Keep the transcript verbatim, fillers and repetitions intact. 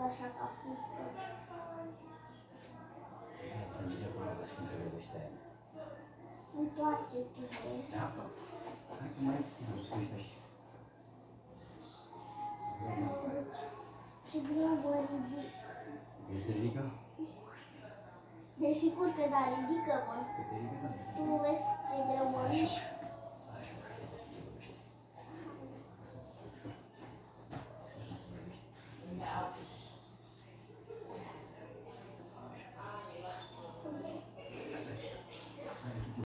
așa ca fustă. Merge până la și nu trebuie ăștia aia. Întoarceți-vă. Da, bă. Hai că mai nu să ăștia și... Și greu mă ridic. Ești te ridică? Desigur că da, ridică-mă. Că te ridică, da. Tu nu vezi ce greu mă ridic?